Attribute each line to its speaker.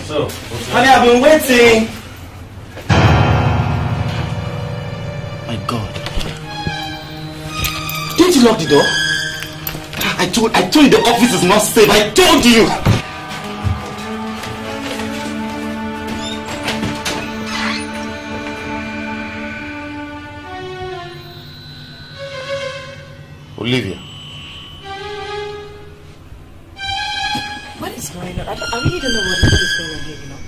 Speaker 1: So,
Speaker 2: honey, I've been waiting. My God. Didn't you lock the door? I told you the office is not safe. I told you. Olivia.
Speaker 3: What is going on? I really don't know what is going on here, you know.